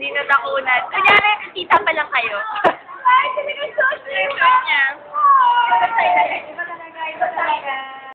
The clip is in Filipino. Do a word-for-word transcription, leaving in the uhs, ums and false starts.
Hindi na takunan. Kunyari, kita pa lang kayo. Ay, talagang social niya.